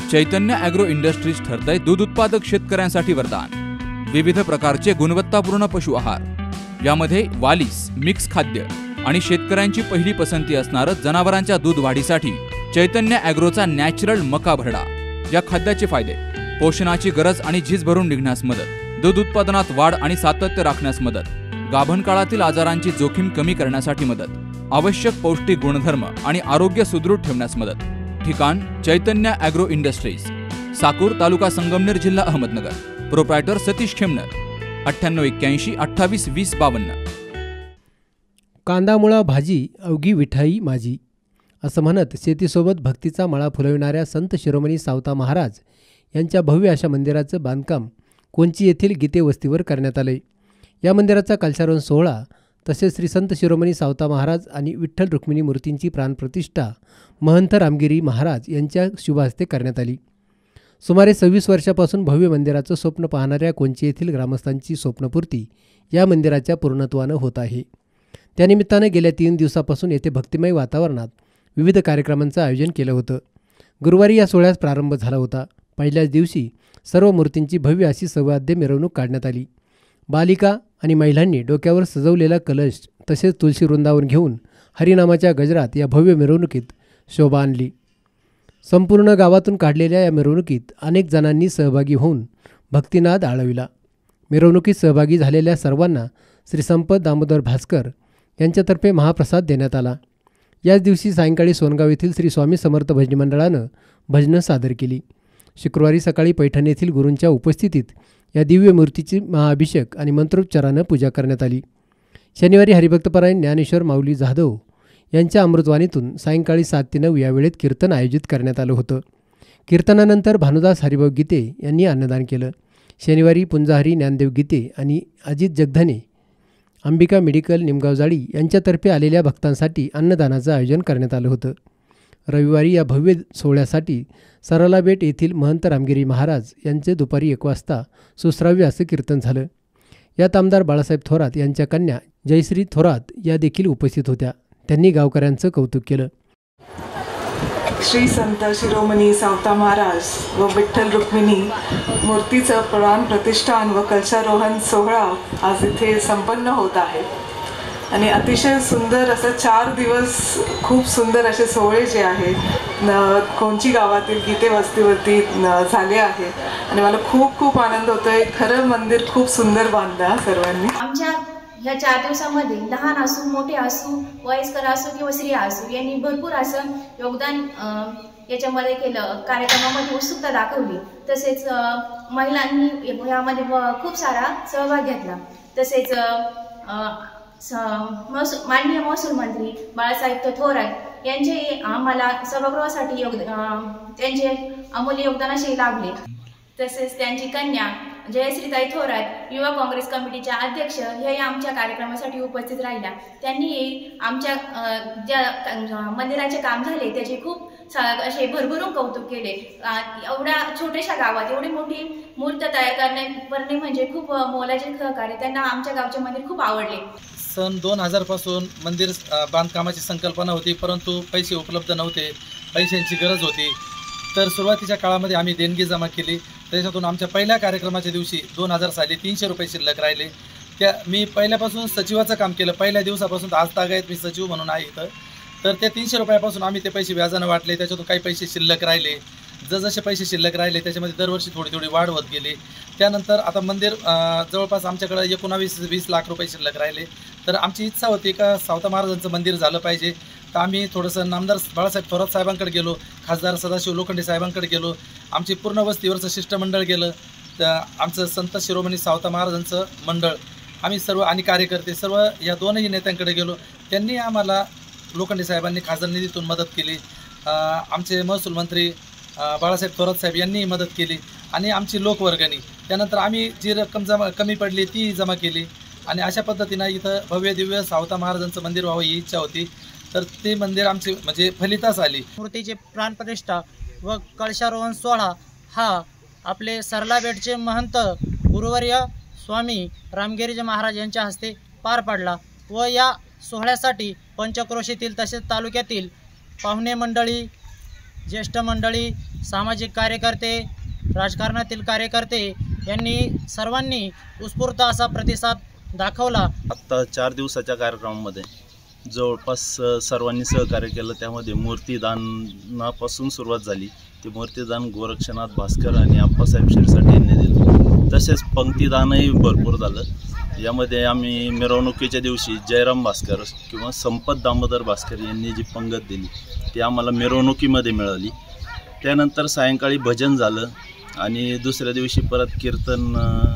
चैतन्य agro industries ठरतंय दूध उत्पादक शेतकऱ्यांसाठी वरदान। विविध प्रकारचे गुणवत्तापूर्ण पशु आहार, यामध्ये वालीस, मिक्स खाद्य आणि शेतकऱ्यांची पहिली पसंती असणारं जनावरांच्या दूध वाढीसाठी चैतन्य ॲग्रोचा नॅचरल मका भरडा। या खाद्याचे फायदे: पोषणाची गरज आणि झीज भरून निघण्यास मदत, दूध उत्पादनात वाढ आणि सातत्य राखण्यास मदत, गाभण काळातील आजारांची जोखीम कमी करण्यासाठी मदत, आवश्यक पौष्टिक गुणधर्म आणि आरोग्य सुदृढ ठेवण्यास मदत। ठिकाण: चैतन्य ॲग्रो इंडस्ट्रीज, साकूर, तालुका संगमनेर, जिल्हा अहमदनगर। प्रोप्रायटर सतीश खेमनर, 9881 28 20 52। कांदा मुळा भाजी अवघी विठाई माझी असं म्हणत शेतीसोबत भक्तीचा मळा फुलविणाऱ्या संत शिरोमणी सावता महाराज यांच्या भव्य अशा मंदिराचं बांधकाम कोंची येथील गीते वस्तीवर करण्यात आले। या मंदिराचा कलशारोहण सोहळा तसेच श्री संत शिरोमणी सावता महाराज आणि विठ्ठल रुक्मिणी मूर्तींची प्राणप्रतिष्ठा महंत रामगिरी महाराज यांच्या शुभ हस्ते करण्यात आली। सुमारे 26 वर्षापासून भव्य मंदिराचं स्वप्न पाहणाऱ्या कोंची येथील ग्रामस्थांची स्वप्नपूर्ती या मंदिराच्या पूर्णत्वानं होत आहे। त्यानिमित्तानं गेल्या 3 दिवसापासून येथे भक्तिमय वातावरणात विविध कार्यक्रमांचं आयोजन केलं होतं। गुरुवारी या सोहळ्यास प्रारंभ झाला होता। पहिल्याच दिवशी सर्व मूर्तींची भव्य अशी सवाद्य मिरवणूक काढण्यात आली। बालिका आणि महिलांनी डोक्यावर सजवलेला कलश तसेच तुळशी वृंदावन घेऊन हरिनामाच्या गजरात या भव्य मिरवणुकीत शोभा आणली। संपूर्ण गावातून काढलेल्या या मिरवणुकीत अनेक जणांनी सहभागी होऊन भक्तिनाद आळविला। मिरवणुकीत सहभागी झालेल्या सर्वांना श्री संपत दामोदर भास्कर यांच्यातर्फे महाप्रसाद देण्यात आला। याच दिवशी सायंकाळी सोनगाव येथील श्री स्वामी समर्थ भजनी मंडळानं भजनं सादर केली। शुक्रवारी सकाळी पैठण येथील गुरूंच्या उपस्थितीत या दिव्य मूर्तीची महाअभिषेक आणि मंत्रोच्चारानं पूजा करण्यात आली। शनिवारी हरिभक्तपरायण ज्ञानेश्वर माऊली जाधव यांच्या अमृतवाणीतून सायंकाळी 7 ते 9 या वेळेत कीर्तन आयोजित करण्यात आलं होतं। कीर्तनानंतर भानुदास हरिभाऊ गीते यांनी अन्नदान केलं। शनिवारी पुंजाहरी ज्ञानदेव गीते आणि अजित जगधने अंबिका मेडिकल निमगाव जाळी यांच्यातर्फे आलेल्या भक्तांसाठी अन्नदानाचं आयोजन करण्यात आलं होतं। रविवारी या भव्य सोहळ्यासाठी सरलाबेट येथील महंत रामगिरी महाराज यांचे दुपारी 1 वाजता सुश्राव्य असं कीर्तन झालं। यात आमदार बाळासाहेब थोरात यांच्या कन्या जयश्री थोरात या देखील उपस्थित होत्या। त्यांनी गावकऱ्यांचं कौतुक केलं। श्री संत शिरोमणी सावता महाराज व विठ्ठल रुक्मिणी मूर्तीचं प्राण प्रतिष्ठान व कलशारोहण सोहळा आज इथे संपन्न होत आहे आणि अतिशय सुंदर असं 4 दिवस खूप सुंदर असे सोहळे जे आहेत कोंची गावातील गीते वस्तीवरती झाले आहे आणि मला खूप खूप आनंद होतोय। खरं मंदिर खूप सुंदर बांधलं सर्वांनी। आमच्या ह्या 4 दिवसामध्ये लहान असू, मोठे असू, वयस्कर असू किंवा स्त्रिया असू यांनी भरपूर असं योगदान याच्यामध्ये केलं। कार्यक्रमामध्ये उत्सुकता दाखवली। तसेच महिलांनी यामध्ये खूप सारा सहभाग घेतला। तसेच माननीय महसूल मंत्री बाळासाहेब थोरात यांचे आम्हाला सभागृहासाठी त्यांचे अमूल्य योगदानाशी लाभले। तसेच त्यांची कन्या जयश्रीताई थोरात युवा काँग्रेस कमिटीच्या अध्यक्ष हे आमच्या कार्यक्रमासाठी उपस्थित राहिल्या। त्यांनी आमच्या ज्या मंदिराचे काम झाले त्याचे खूप असे भरभरून कौतुक केले। एवढ्या छोट्याशा गावात एवढी मोठी मूर्त तयार करणे म्हणजे खूप मोलाचे सहकार्य। त्यांना आमच्या गावचे मंदिर खूप आवडले। सन 2000 पासून मंदिर बांधकामाची संकल्पना होती, परंतु पैसे उपलब्ध नव्हते, पैशांची गरज होती। तर सुरुवातीच्या काळामध्ये आम्ही देणगी जमा केली। त्याच्यातून आमच्या पहिल्या कार्यक्रमाच्या दिवशी 2000 साली 300 रुपये शिल्लक राहिले। मी पहिल्यापासून सचिवाचं काम केलं। पहिल्या दिवसापासून आज तागायत मी सचिव म्हणून आहे इथं। तर त्या 300 रुपयापासून आम्ही ते पैसे व्याजानं वाटले। त्याच्यातून काही पैसे शिल्लक राहिले। जसजसे पैसे शिल्लक राहिले त्याच्यामध्ये दरवर्षी थोडी थोडी वाढ होत गेली। त्यानंतर आता मंदिर जवळपास आमच्याकडे 19-20 लाख रुपये शिल्लक राहिले। तर आमची इच्छा होती का सावता महाराजांचं मंदिर झालं पाहिजे। तर आम्ही थोडंसं नामदार बाळासाहेब थोरात साहेबांकडे गेलो, खासदार सदाशिव लोखंडे साहेबांकडे गेलो, आमची पूर्ण वस्तीवरचं शिष्टमंडळ गेलं, आमचं संत शिरोमणी सावता महाराजांचं मंडळ आम्ही सर्व आणि कार्यकर्ते सर्व या दोनही नेत्यांकडे गेलो। त्यांनी आम्हाला लोखंडे साहेबांनी खासदार निधीतून मदत केली। आमचे महसूल मंत्री बाळासाहेब थोरात साहेब यांनी मदत केली आणि आमची लोकवर्गणी। त्यानंतर आम्ही जी रक्कम कमी पडली ती जमा केली आणि अशा पद्धतीनं इथं भव्य दिव्य सावता महाराजांचं मंदिर व्हावं ही इच्छा होती। तर ते मंदिर आमची म्हणजे फलितास आली। मूर्तीचे प्राणप्रतिष्ठा व कलशारोहण सोहळा हा आपले सरलाबेटचे महंत गुरुवर्य स्वामी रामगिरीजी महाराज यांच्या हस्ते पार पडला व या सोहळ्यासाठी पंचक्रोशीतील तसेच तालुक्यातील पाहुणे मंडळी ज्येष्ठ मंडळी, सामाजिक कार्यकर्ते, राजकारणातील कार्यकर्ते यांनी सर्वांनी उत्स्फूर्त असा प्रतिसाद दाखवला. आत्ता 4 दिवसाच्या कार्यक्रमामध्ये जवळपास सर्वांनी सहकार्य केलं. त्यामध्ये मूर्तीदानापासून सुरुवात झाली. ते मूर्तीदान गोरक्षनाथ भास्कर आणि आप्पासाहेब शिरसाट यांनी दिलं. तसेच पंक्तीदानही भरपूर झालं. यामध्ये आम्ही मिरवणुकीच्या दिवशी जयराम भास्कर किंवा संपत दामोदर भास्कर यांनी जी पंगत दिली ती आम्हाला मिरवणुकीमध्ये मिळाली. त्यानंतर सायंकाळी भजन झालं आणि दुसऱ्या दिवशी परत कीर्तन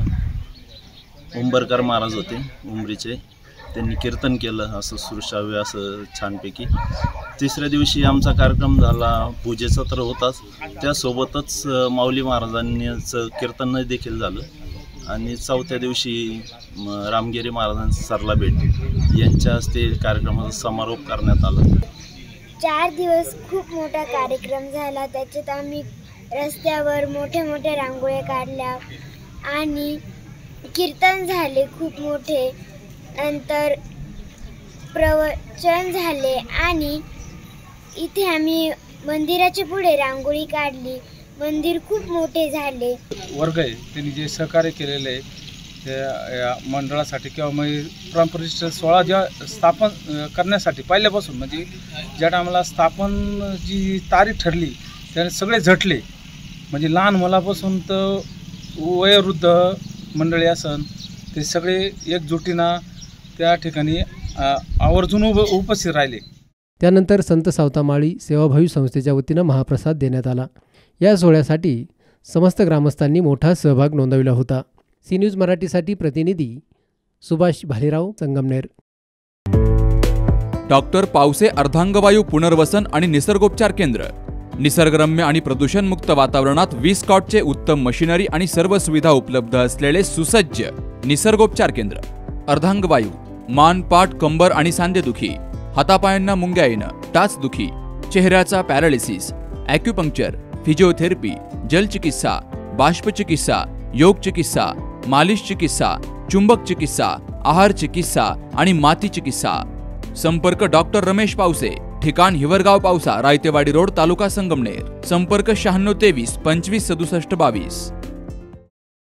उंबरकर महाराज होते उमरीचे, त्यांनी कीर्तन केलं असं सुरशावे असं छानपैकी. तिसऱ्या दिवशी आमचा कार्यक्रम झाला, पूजेचा तर होताच, त्यासोबतच माऊली महाराजांचं कीर्तन देखील झालं. आणि चौथ्या दिवशी रामगिरी महाराजांचं सरला भेट यांच्या हस्ते कार्यक्रमाचा समारोप करण्यात आला. 4 दिवस खूप मोठा कार्यक्रम झाला. त्याच्यात आम्ही रस्त्यावर मोठे मोठे रांगोळ्या काढल्या आणि कीर्तन झाले खूप मोठे. नंतर प्रवचन झाले आणि इथे आम्ही मंदिराच्या पुढे रांगोळी काढली. मंदिर खूप मोठे झाले. वर्ग आहे त्यांनी जे सहकार्य केलेलं आहे त्या मंडळासाठी किंवा मग प्राणप्रतिष्ठा सोहळा जेव्हा स्थापन करण्यासाठी पहिल्यापासून म्हणजे ज्या टायमाला स्थापन जी तारीख ठरली त्याने सगळे झटले. म्हणजे लहान मुलापासून तर वयोवृद्ध मंडळी असन ते सगळे एकजुटीनं त्या ठिकाणी आवर्जून उपस्थित राहिले. त्यानंतर संत सावतामाळी सेवाभावी संस्थेच्या वतीनं महाप्रसाद देण्यात आला. या सोहळ्यासाठी समस्त ग्रामस्थांनी मोठा सहभाग नोंदविला होता. सी न्यूज मराठीसाठी प्रतिनिधी सुभाष भालेराव, संगमनेर. डॉक्टर पावसे अर्धांगवायू पुनर्वसन आणि निसर्गोपचार केंद्र. निसर्गरम्य आणि प्रदूषणमुक्त वातावरणात 20 कॉटचे उत्तम मशिनरी आणि सर्व सुविधा उपलब्ध असलेले सुसज्ज निसर्गोपचार केंद्र. अर्धांगवायू, मान, पाठ, कंबर आणि सांधेदुखी, हातापायांना मुंग्या येणं, टाचदुखी, चेहऱ्याचा पॅरालिसिस, ॲक्युपंक्चर, फिजिओथेरपी, जलचिकित्सा, बाष्पचिकित्सा, योग चिकित्सा, मालिश चिकित्सा, चुंबक चिकित्सा, आहार चिकित्सा आणि माती चिकित्सा. संपर्क डॉक्टर रमेश पावसे, ठिकाण हिवरगाव पावसा, रायतेवाडी रोड, तालुका संगमनेर. संपर्क 96 23 25 67 22.